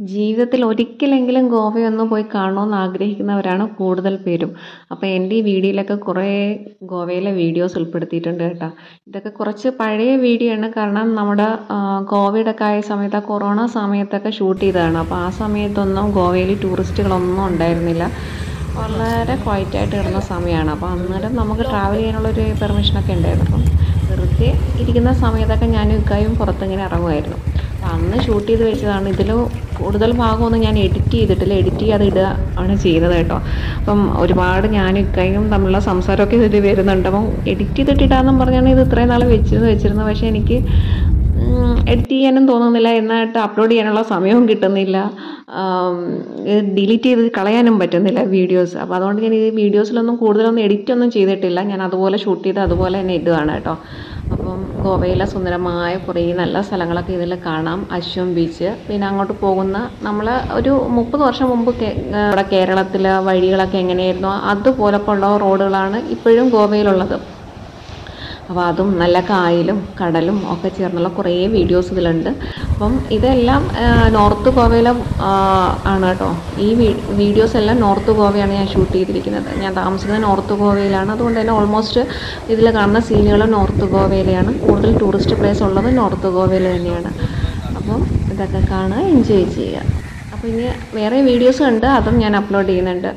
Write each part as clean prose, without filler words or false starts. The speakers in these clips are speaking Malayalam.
ജീവിതത്തിൽ ഒരിക്കലെങ്കിലും ഗോവയൊന്ന് പോയി കാണണമെന്ന് ആഗ്രഹിക്കുന്നവരാണ് കൂടുതൽ പേരും. അപ്പോൾ എൻ്റെ ഈ വീഡിയോയിലൊക്കെ കുറേ ഗോവയിലെ വീഡിയോസ് ഉൾപ്പെടുത്തിയിട്ടുണ്ട് കേട്ടോ. ഇതൊക്കെ കുറച്ച് പഴയ വീഡിയോ ആണ്. കാരണം നമ്മുടെ കോവിഡൊക്കെ ആയ സമയത്ത്, ആ കൊറോണ സമയത്തൊക്കെ ഷൂട്ട് ചെയ്തതാണ്. അപ്പോൾ ആ സമയത്തൊന്നും ഗോവയിൽ ടൂറിസ്റ്റുകളൊന്നും ഉണ്ടായിരുന്നില്ല. വളരെ ക്വയറ്റായിട്ട് കിടന്ന സമയമാണ്. അപ്പോൾ അന്നേരം നമുക്ക് ട്രാവൽ ചെയ്യാനുള്ളൊരു പെർമിഷനൊക്കെ ഉണ്ടായിരുന്നു. അപ്പം വെറുതെ ഇരിക്കുന്ന സമയത്തൊക്കെ ഞാനും ഇക്കായും പുറത്തിങ്ങനെ ഇറങ്ങുമായിരുന്നു. അപ്പം അന്ന് ഷൂട്ട് ചെയ്ത് വെച്ചതാണ്. ഇതിൽ കൂടുതൽ ഭാഗമൊന്നും ഞാൻ എഡിറ്റ് ചെയ്തിട്ടില്ല. എഡിറ്റ് ചെയ്യാതെ ഇടുക ആണ് ചെയ്യുന്നത് കേട്ടോ. അപ്പം ഒരുപാട് ഞാനും ഇക്കായും തമ്മിലുള്ള സംസാരമൊക്കെ ഇതിൽ വരുന്നുണ്ട്. അപ്പം എഡിറ്റ് ചെയ്തിട്ടിടാന്നും പറഞ്ഞാണ് ഇത് ഇത്രയും നാൾ വെച്ചിരുന്നത്. പക്ഷേ എനിക്ക് എഡിറ്റ് ചെയ്യാനും തോന്നുന്നില്ല, എന്നായിട്ട് അപ്ലോഡ് ചെയ്യാനുള്ള സമയവും കിട്ടുന്നില്ല, ഡിലീറ്റ് ചെയ്ത് കളയാനും പറ്റുന്നില്ല വീഡിയോസ്. അപ്പോൾ അതുകൊണ്ട് ഞാൻ ഈ വീഡിയോസിലൊന്നും കൂടുതലൊന്നും എഡിറ്റൊന്നും ചെയ്തിട്ടില്ല. ഞാൻ അതുപോലെ ഷൂട്ട് ചെയ്ത് അതുപോലെ തന്നെ ഇടുകയാണ് കേട്ടോ. അപ്പം ഗോവയിലെ സുന്ദരമായ കുറേ നല്ല സ്ഥലങ്ങളൊക്കെ ഇതിൽ കാണാം. അശ്വം ബീച്ച്, പിന്നെ അങ്ങോട്ട് പോകുന്ന നമ്മൾ ഒരു 30 വർഷം മുമ്പ് ഇവിടെ കേരളത്തിലെ വഴികളൊക്കെ എങ്ങനെയായിരുന്നോ അതുപോലൊക്കെ ഉള്ള റോഡുകളാണ് ഇപ്പോഴും ഗോവയിലുള്ളത്. അപ്പോൾ അതും നല്ല കായലും കടലും ഒക്കെ ചേർന്നുള്ള കുറേ വീഡിയോസ് ഇതിലുണ്ട്. അപ്പം ഇതെല്ലാം നോർത്ത് ഗോവയിലെ ആണ് കേട്ടോ. ഈ വീഡിയോസ് എല്ലാം നോർത്ത് ഗോവയാണ് ഞാൻ ഷൂട്ട് ചെയ്തിരിക്കുന്നത്. ഞാൻ താമസിക്കുന്നത് നോർത്ത് ഗോവയിലാണ്. അതുകൊണ്ട് തന്നെ ഓൾമോസ്റ്റ് ഇതിൽ കാണുന്ന സീനുകൾ നോർത്ത് ഗോവയിലെയാണ്. കൂടുതൽ ടൂറിസ്റ്റ് പ്ലേസ് ഉള്ളത് നോർത്ത് ഗോവയിൽ തന്നെയാണ്. അപ്പം ഇതൊക്കെ കാണുക, എൻജോയ് ചെയ്യുക. അപ്പോൾ ഇനി വേറെ വീഡിയോസ് ഉണ്ട്, അതും ഞാൻ അപ്ലോഡ് ചെയ്യുന്നുണ്ട്.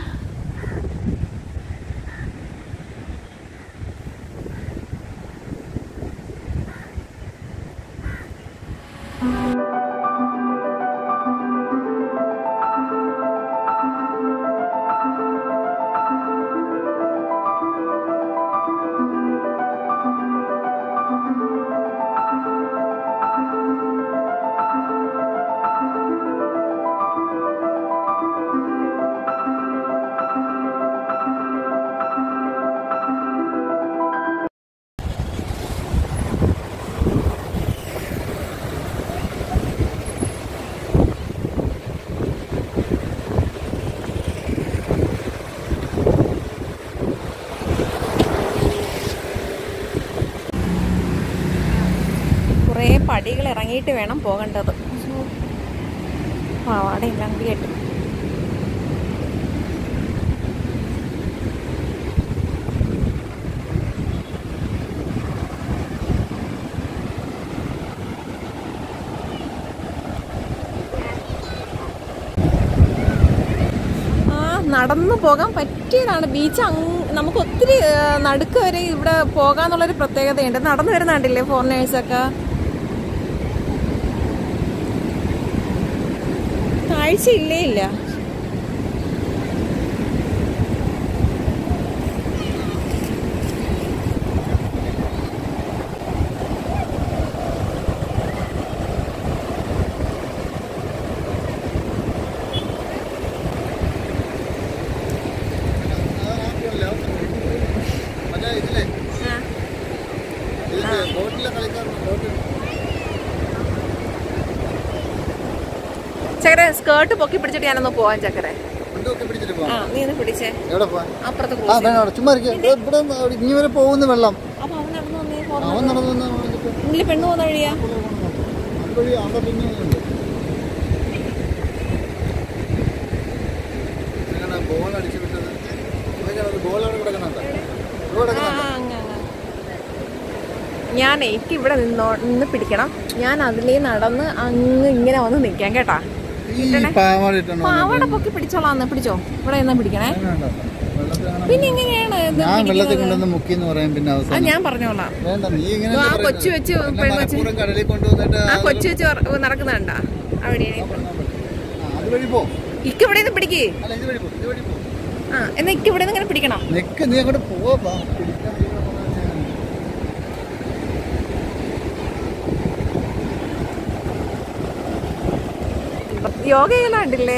കുറേ പടികൾ ഇറങ്ങിയിട്ട് വേണം പോകേണ്ടത്. പാവാടയെല്ലാം കേട്ടു. നടന്നു പോകാൻ പറ്റിയതാണ്. ബീച്ച് നമുക്ക് ഒത്തിരി നടുക്ക് വരെ ഇവിടെ പോകാന്നുള്ളൊരു പ്രത്യേകതയുണ്ട്. നടന്നു വരുന്നുണ്ടല്ലേ ഫോറിനേഴ്സൊക്കെ. കാഴ്ചയില്ലേ ഇല്ല. ചക്കരെ സ്കേർട്ട് പൊക്കി പിടിച്ചിട്ട് ഞാനൊന്ന് പോവാൻ. ചക്കരെ നീ ഒന്ന് പിടിച്ചേ. അപ്പുറത്ത് പോകുന്ന വെള്ളം പെണ്ണു പോകുന്ന വഴിയാ. ഞാൻ എനിക്ക് ഇവിടെ നിന്ന് പിടിക്കണം. ഞാൻ അതിലേ നടന്ന് അങ്ങ് ഇങ്ങനെ വന്ന് നിൽക്കാം കേട്ടാ. പാവാട പൊക്കി പിടിച്ചോളാന്ന്. പിടിച്ചോ, ഇവിടെ എന്നാ പിടിക്കണേ. പിന്നെ എങ്ങനെയാണ് ഞാൻ പറഞ്ഞോളാം. ആ കൊച്ചു വെച്ച് കൊച്ചു വെച്ച് നടക്കുന്നുണ്ടാ അവിടെ. ഇക്കിവിടെ നിന്ന് പിടിക്കേ. ആ എന്നാ ഇക്കിവിടെ നിന്ന് ഇങ്ങനെ പിടിക്കണം. യോഗ ചെയ്യലാണ്ടില്ലേ?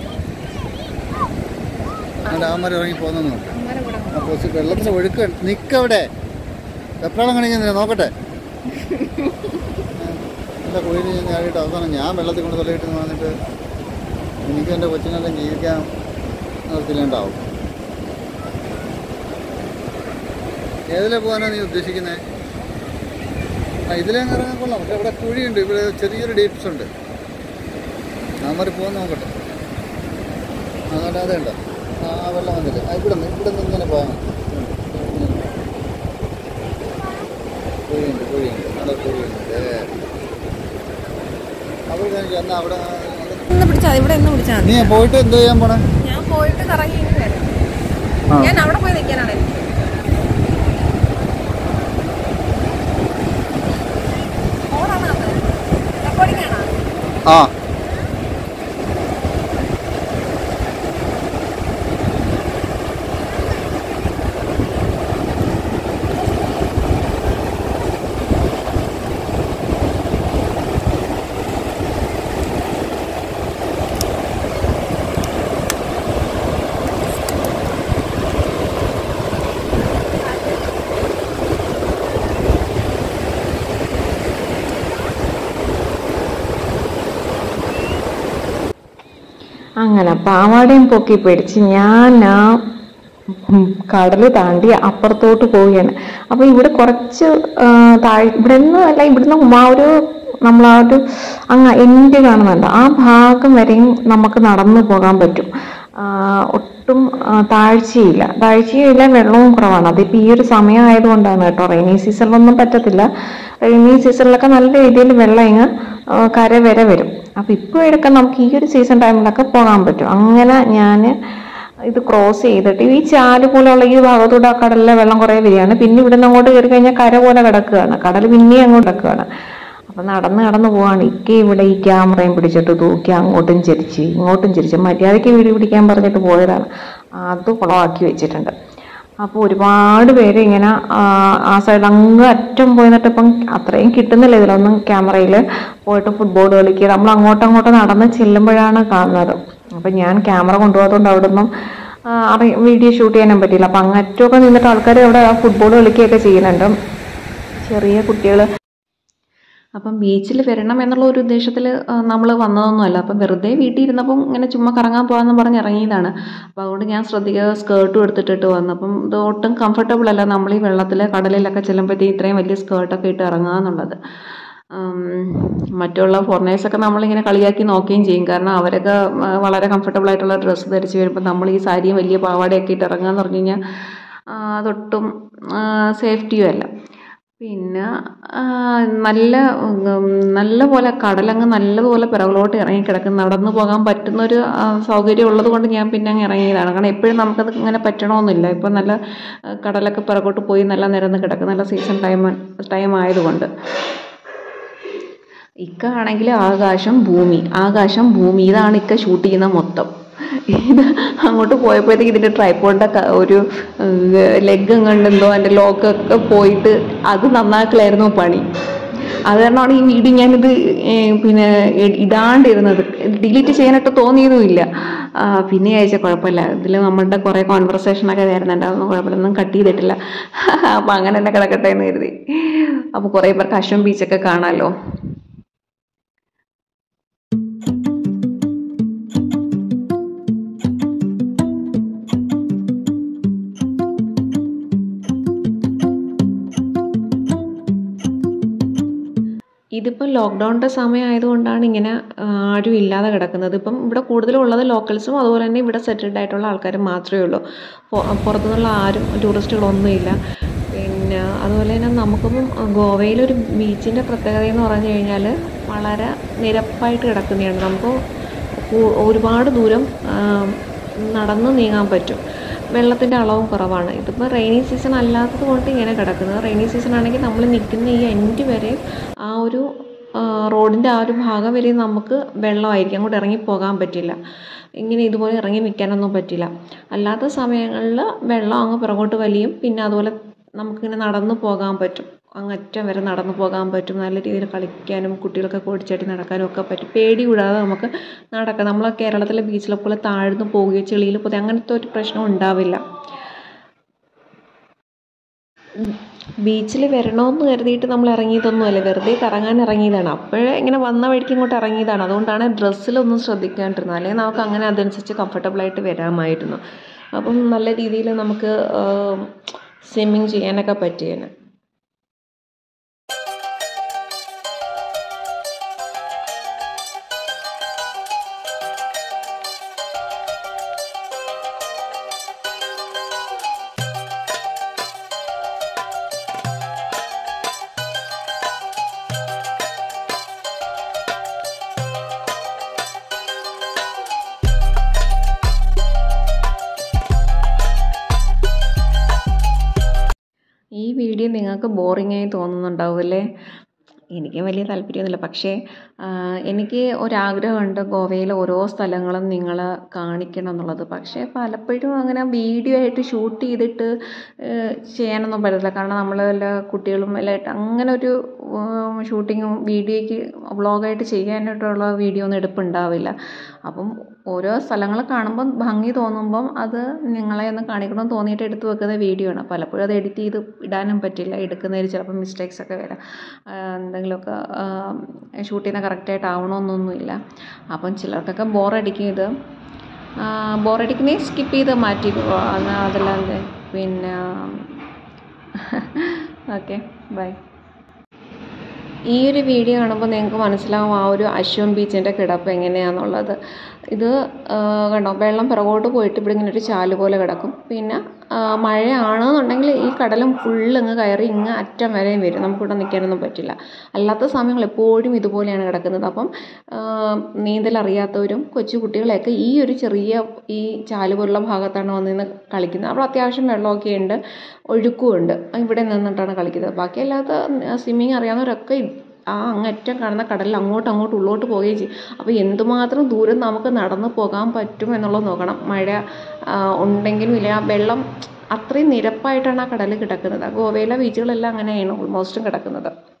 വെള്ളത്തിന്റെ ഒഴുക്ക് നിക്കവിടെ. എപ്പോഴാണ് കാണിക്കുന്നത് നോക്കട്ടെ. എൻ്റെ കോഴിന് ചാടിയിട്ട് അവസാനം ഞാൻ വെള്ളത്തിൽ കൊണ്ട് തലയിട്ട് വന്നിട്ട് എനിക്ക് എൻ്റെ കൊച്ചിനെല്ലാം ജീവിക്കാൻ നിർത്തില്ലാണ്ടാവും. ഏതിലെ പോകാനാണ് നീ ഉദ്ദേശിക്കുന്നത്? ഇതിലേ ഇറങ്ങാൻ കൊള്ളാം. പക്ഷെ ഇവിടെ കുഴിയുണ്ട്. ഇവിടെ ചെറിയൊരു ഡീപ്സ് ഉണ്ട്. നാമറി പോകുന്ന നോക്കട്ടെ. അങ്ങനെ അതുണ്ടോ ആ വെള്ളം വന്നില്ല. ഇവിടെ നിന്ന് ഇങ്ങനെ പോയാൽ കുഴിയുണ്ട് നല്ല കുഴിയുണ്ട്. അവിടെ എന്നാൽ അവിടെ നീ പോയിട്ട് എന്ത് ചെയ്യാൻ പോണേ? ഞാൻ പോയിട്ട് കറങ്ങി ഞാൻ അവിടെ പോയി നിൽക്കാനാണ് എനിക്ക്. ആ അങ്ങനെ പാവാടയും പൊക്കി പിടിച്ച് ഞാൻ ആ കടൽ താണ്ടി അപ്പുറത്തോട്ട് പോവുകയാണ്. അപ്പോൾ ഇവിടെ കുറച്ച് ഇവിടെ നിന്ന് അല്ല, ഇവിടുന്ന് ആ ഒരു നമ്മൾ ആ ഒരു എൻ്റെ കാണുന്നുണ്ട് ആ ഭാഗം വരെയും നമുക്ക് നടന്നു പോകാൻ പറ്റും. ഒട്ടും താഴ്ചയില്ല, വെള്ളവും കുറവാണ്. അതിപ്പോൾ ഈ ഒരു സമയം ആയതുകൊണ്ടാണ് കേട്ടോ. റെയിനി സീസണിലൊന്നും പറ്റത്തില്ല. റെയിനി സീസണിലൊക്കെ നല്ല രീതിയിൽ വെള്ളം ഇങ്ങ് കര വരെ വരും. അപ്പം ഇപ്പോഴൊക്കെ നമുക്ക് ഈ ഒരു സീസൺ ടൈമിലൊക്കെ പോകാൻ പറ്റും. അങ്ങനെ ഞാൻ ഇത് ക്രോസ് ചെയ്തിട്ട് ഈ ചാല് പോലെയുള്ള ഈ ഭാഗത്തൂടെ ആ കടലിലെ വെള്ളം കുറേ വരികയാണ്. പിന്നെ ഇവിടെ നിന്ന് അങ്ങോട്ട് കയറി കഴിഞ്ഞാൽ കര പോലെ കിടക്കുകയാണ്, കടൽ പിന്നെയും അങ്ങോട്ട് കിടക്കുകയാണ്. അപ്പം നടന്ന് പോവാണ്. ഇവിടെ ഈ ക്യാമറയും പിടിച്ചിട്ട് തൂക്കി അങ്ങോട്ടും ചരിച്ച് ഇങ്ങോട്ടും ചരിച്ച് മര്യാദയ്ക്ക് വീഡിയോ പിടിക്കാൻ പറഞ്ഞിട്ട് പോയതാണ്. അത് കുളമാക്കി വെച്ചിട്ടുണ്ട്. അപ്പോൾ ഒരുപാട് പേര് ഇങ്ങനെ ആ സൈഡ് അങ്ങ് അറ്റം പോയി നിന്നിട്ട് ഇപ്പം അത്രയും കിട്ടുന്നില്ല ഇതിലൊന്നും ക്യാമറയിൽ പോയിട്ട് ഫുട്ബോൾ കളിക്കുക. നമ്മൾ അങ്ങോട്ടങ്ങോട്ട് നടന്ന് ചെല്ലുമ്പോഴാണ് കാണുന്നത്. അപ്പം ഞാൻ ക്യാമറ കൊണ്ടുപോകാത്തതുകൊണ്ട് അവിടെ ഒന്നും വീഡിയോ ഷൂട്ട് ചെയ്യാനും പറ്റിയില്ല. അപ്പം അങ്ങറ്റമൊക്കെ നിന്നിട്ട് ആൾക്കാർ അവിടെ ഫുട്ബോൾ കളിക്കുകയൊക്കെ ചെയ്യുന്നുണ്ട്, ചെറിയ കുട്ടികൾ. അപ്പം ബീച്ചിൽ വരണം എന്നുള്ള ഒരു ഉദ്ദേശത്തിൽ നമ്മൾ വന്നതൊന്നുമല്ല. അപ്പം വെറുതെ വീട്ടിൽ ഇരുന്നപ്പം ഇങ്ങനെ ചുമ്മാ കറങ്ങാൻ പോകാമെന്ന് പറഞ്ഞ് ഇറങ്ങിയതാണ്. അപ്പോൾ അതുകൊണ്ട് ഞാൻ സ്കേർട്ടും എടുത്തിട്ട് വന്നു. അപ്പം ഇത് ഒട്ടും കംഫർട്ടബിൾ അല്ല നമ്മൾ ഈ വെള്ളത്തിൽ കടലിലൊക്കെ ചെല്ലുമ്പോഴത്തേക്ക് ഇത്രയും വലിയ സ്കേർട്ടൊക്കെ ഇട്ട് ഇറങ്ങുക എന്നുള്ളത്. മറ്റുള്ള ഫോറിനേഴ്സൊക്കെ നമ്മളിങ്ങനെ കളിയാക്കി നോക്കുകയും ചെയ്യും. കാരണം അവരൊക്കെ വളരെ കംഫർട്ടബിൾ ആയിട്ടുള്ള ഡ്രസ്സ് ധരിച്ച് വരുമ്പോൾ നമ്മൾ ഈ സാരിയും വലിയ പാവാടയൊക്കെ ഇട്ട് ഇറങ്ങുക എന്ന് പറഞ്ഞു കഴിഞ്ഞാൽ അതൊട്ടും സേഫ്റ്റിയും അല്ല. പിന്നെ നല്ല പോലെ കടലങ്ങ് നല്ലതുപോലെ പിറകിലോട്ട് ഇറങ്ങിക്കിടക്കും. നടന്നു പോകാൻ പറ്റുന്നൊരു സൗകര്യം ഉള്ളത് കൊണ്ട് ഞാൻ പിന്നെ അങ്ങ് ഇറങ്ങിയതാണ്. കാരണം എപ്പോഴും നമുക്കത് ഇങ്ങനെ പറ്റണമെന്നില്ല. ഇപ്പം നല്ല കടലൊക്കെ പിറകോട്ട് പോയി നല്ല നിരന്ന് കിടക്കും, നല്ല സീസൺ ടൈം ആയതുകൊണ്ട്. ഇക്ക ആണെങ്കിൽ ആകാശം ഭൂമി ഇതാണ് ഇക്ക ഷൂട്ട് ചെയ്യുന്ന മൊത്തം. ഇത് അങ്ങോട്ട് പോയപ്പോഴത്തേക്ക് ഇതിൻ്റെ ട്രൈപ്പോഡിൻ്റെ ഒരു ലെഗ് കണ്ടെന്തോ അതിൻ്റെ ലോക്കൊക്കെ പോയിട്ട് അത് നന്നാക്കലായിരുന്നു പണി. അത് കാരണമാണ് ഈ വീഡിയോ ഞാനിത് പിന്നെ ഇടാണ്ടിരുന്നത്. ഡിലീറ്റ് ചെയ്യാനായിട്ട് തോന്നിയതുമില്ല. പിന്നെ അയച്ചാൽ കുഴപ്പമില്ല, ഇതിൽ നമ്മളുടെ കുറേ കോൺവെർസേഷനൊക്കെ വരുന്നുണ്ട്, അതൊന്നും കുഴപ്പമില്ല, ഒന്നും കട്ട് ചെയ്തിട്ടില്ല. അപ്പം അങ്ങനെ തന്നെ കിടക്കട്ടെ എന്ന് കരുതി. അപ്പോൾ കുറേ പേർക്ക് അശ്വം ബീച്ചൊക്കെ കാണാമല്ലോ. ഇതിപ്പം ലോക്ക്ഡൗണിൻ്റെ സമയം ആയതുകൊണ്ടാണ് ഇങ്ങനെ ആരും ഇല്ലാതെ കിടക്കുന്നത്. ഇപ്പം ഇവിടെ കൂടുതലുള്ളത് ലോക്കൽസും അതുപോലെ തന്നെ ഇവിടെ സെറ്റിൽഡ് ആയിട്ടുള്ള ആൾക്കാരും മാത്രമേ ഉള്ളൂ. പുറത്തുനിന്നുള്ള ആരും ടൂറിസ്റ്റുകളൊന്നുമില്ല. പിന്നെ അതുപോലെ തന്നെ നമുക്കിപ്പം ഗോവയിലൊരു ബീച്ചിൻ്റെ പ്രത്യേകത എന്ന് പറഞ്ഞു കഴിഞ്ഞാൽ വളരെ നിരപ്പായിട്ട് കിടക്കുന്നതാണ്. നമുക്ക് ഒരുപാട് ദൂരം നടന്ന് നീങ്ങാൻ പറ്റും. വെള്ളത്തിൻ്റെ അളവും കുറവാണ്. ഇതിപ്പോൾ റെയിനി സീസൺ അല്ലാത്തത് കൊണ്ട് ഇങ്ങനെ കിടക്കുന്നത്. റെയിനി സീസൺ ആണെങ്കിൽ നമ്മൾ നിൽക്കുന്ന ഈ എൻഡ് വരെ ആ ഒരു റോഡിൻ്റെ ആ ഒരു ഭാഗം വരെ നമുക്ക് വെള്ളമായിരിക്കും, അങ്ങോട്ട് ഇറങ്ങി പോകാൻ പറ്റില്ല. ഇങ്ങനെ ഇതുപോലെ ഇറങ്ങി നിൽക്കാനൊന്നും പറ്റില്ല. അല്ലാത്ത സമയങ്ങളിൽ വെള്ളം അങ്ങ് പുറകോട്ട് വലിയും. പിന്നെ അതുപോലെ നമുക്കിങ്ങനെ നടന്നു പോകാൻ പറ്റും, അങ്ങറ്റം വരെ നടന്നു പോകാൻ പറ്റും. നല്ല രീതിയിൽ കളിക്കാനും കുട്ടികൾക്ക് ഓടിച്ചാടി നടക്കാനും ഒക്കെ പറ്റും. പേടി കൂടാതെ നമുക്ക് നടക്കാം. നമ്മൾ കേരളത്തിലെ ബീച്ചിലെ പോലെ താഴ്ന്നു പോവുകയോ ചെളിയിൽ പോവുകയോ അങ്ങനത്തെ ഒരു പ്രശ്നം ഉണ്ടാവില്ല. ബീച്ചിൽ വരണമെന്ന് കരുതിയിട്ട് നമ്മൾ ഇറങ്ങിയതൊന്നുമല്ല, വെറുതെ കറങ്ങാൻ ഇറങ്ങിയതാണ്. അപ്പോഴേ ഇങ്ങനെ വന്ന വഴിക്ക് ഇങ്ങോട്ട് ഇറങ്ങിയതാണ്. അതുകൊണ്ടാണ് ഡ്രസ്സിലൊന്നും ശ്രദ്ധിക്കാണ്ടിരുന്നത്. അല്ലെങ്കിൽ നമുക്ക് അങ്ങനെ അതനുസരിച്ച് കംഫർട്ടബിളായിട്ട് വരാമായിരുന്നു. അപ്പം നല്ല രീതിയിൽ നമുക്ക് സ്വിമ്മിങ് ചെയ്യാനൊക്കെ പറ്റിയേനെ. നിങ്ങൾക്ക് ബോറിങ്ങായി തോന്നുന്നുണ്ടാവും അല്ലേ? എനിക്ക് വലിയ താല്പര്യമൊന്നുമില്ല. പക്ഷേ എനിക്ക് ഒരാഗ്രഹമുണ്ട് ഗോവയിലെ ഓരോ സ്ഥലങ്ങളും നിങ്ങൾ കാണിക്കണം എന്നുള്ളത്. പക്ഷേ പലപ്പോഴും അങ്ങനെ വീഡിയോ ആയിട്ട് ഷൂട്ട് ചെയ്തിട്ട് ചെയ്യാനൊന്നും പറ്റത്തില്ല. കാരണം നമ്മൾ വല്ല കുട്ടികളും എല്ലാം ആയിട്ട് അങ്ങനെ ഒരു ഷൂട്ടിങ്ങും വീഡിയോയ്ക്ക് വ്ളോഗായിട്ട് ചെയ്യാനായിട്ടുള്ള വീഡിയോ ഒന്നും എടുപ്പുണ്ടാവില്ല. അപ്പം ഓരോ സ്ഥലങ്ങൾ കാണുമ്പം ഭംഗി തോന്നുമ്പം അത് നിങ്ങളെ ഒന്ന് കാണിക്കണമെന്ന് തോന്നിയിട്ട് എടുത്ത് വെക്കുന്ന വീഡിയോ ആണ്. പലപ്പോഴും അത് എഡിറ്റ് ചെയ്ത് ഇടാനും പറ്റില്ല. എടുക്കുന്നതിൽ ചിലപ്പോൾ മിസ്റ്റേക്സ് ഒക്കെ വരാം. എന്തെങ്കിലുമൊക്കെ ഷൂട്ട് ചെയ്യുന്ന കറക്റ്റായിട്ട് ആവണമെന്നൊന്നുമില്ല. അപ്പം ചിലർക്കൊക്കെ ബോറടിക്കും ഇത്. ബോറടിക്കുന്നേ സ്കിപ്പ് ചെയ്ത് മാറ്റി അതല്ലാതെ പിന്നെ ഓക്കെ ബൈ. ഈ ഒരു വീഡിയോ കാണുമ്പോൾ നിങ്ങൾക്ക് മനസ്സിലാവും ആ ഒരു അശ്വം ബീച്ചിൻ്റെ കിടപ്പ് എങ്ങനെയാണെന്നുള്ളത്. ഇത് കണ്ടോ, വെള്ളം പിറകോട്ട് പോയിട്ട് ഇവിടെ ഇങ്ങനെ ഒരു ചാല് പോലെ കിടക്കും. പിന്നെ മഴയാണെന്നുണ്ടെങ്കിൽ ഈ കടലും ഫുള്ള് ഇങ്ങ് കയറി ഇങ്ങ് അറ്റം വരെയും വരും. നമുക്കിവിടെ നിൽക്കാനൊന്നും പറ്റില്ല. അല്ലാത്ത സമയങ്ങൾ എപ്പോഴും ഇതുപോലെയാണ് കിടക്കുന്നത്. അപ്പം നീന്തലറിയാത്തവരും കൊച്ചു കുട്ടികളെയൊക്കെ ഈ ഒരു ചെറിയ ഈ ചാല് പോലുള്ള ഭാഗത്താണ് വന്നിരുന്ന് കളിക്കുന്നത്. അവിടെ അത്യാവശ്യം വെള്ളമൊക്കെ ഉണ്ട്, ഒഴുക്കുമുണ്ട്. ഇവിടെ നിന്നിട്ടാണ് കളിക്കുന്നത്. ബാക്കി അല്ലാത്ത സ്വിമ്മിങ് അറിയാവുന്നവരൊക്കെ അങ്ങറ്റം കാണുന്ന കടലിൽ അങ്ങോട്ട് ഉള്ളോട്ട് പോവുകയും ചെയ്യും. അപ്പോൾ എന്തുമാത്രം ദൂരം നമുക്ക് നടന്നു പോകാൻ പറ്റും എന്നുള്ളത് നോക്കണം. മഴ ഉണ്ടെങ്കിലും ഇല്ല, വെള്ളം അത്രയും നിരപ്പായിട്ടാണ് ആ കടൽ കിടക്കുന്നത്. ഗോവയിലെ ബീച്ചുകളെല്ലാം അങ്ങനെയാണ് ഓൾമോസ്റ്റും കിടക്കുന്നത്.